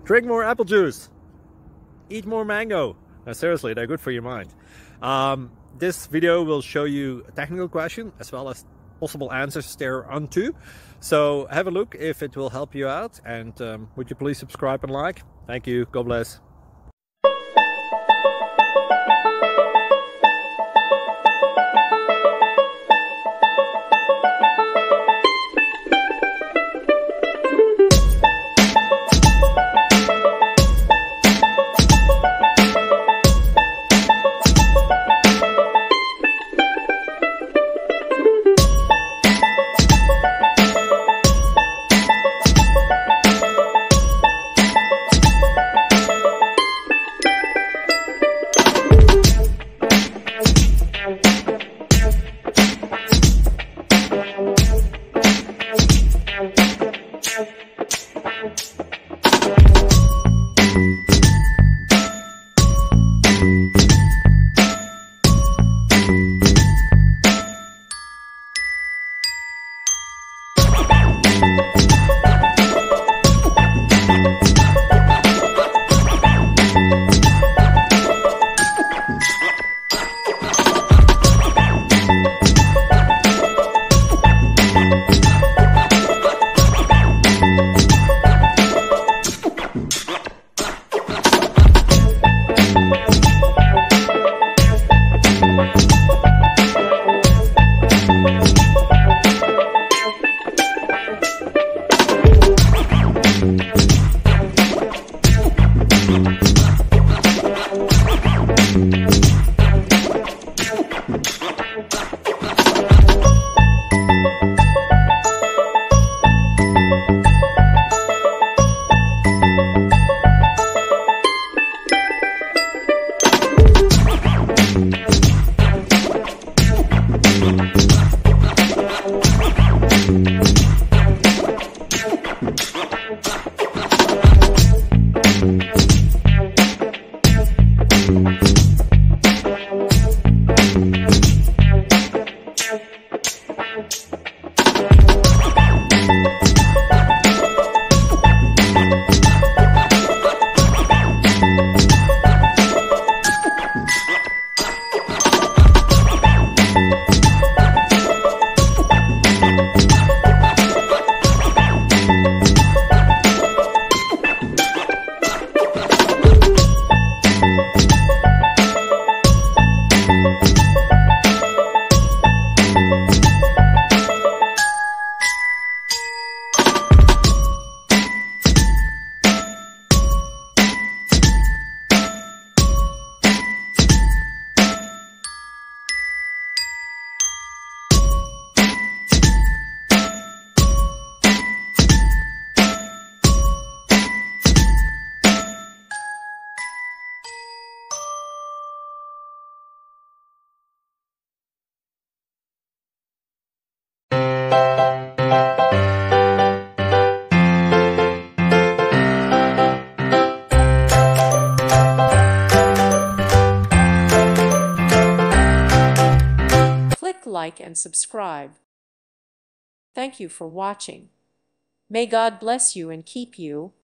Drink more apple juice. Eat more mango. No, seriously, they're good for your mind. This video will show you a technical question as well as possible answers thereunto. So have a look if it will help you out, and would you please subscribe and like? Thank you. God bless. Like and subscribe. Thank you for watching. May God bless you and keep you.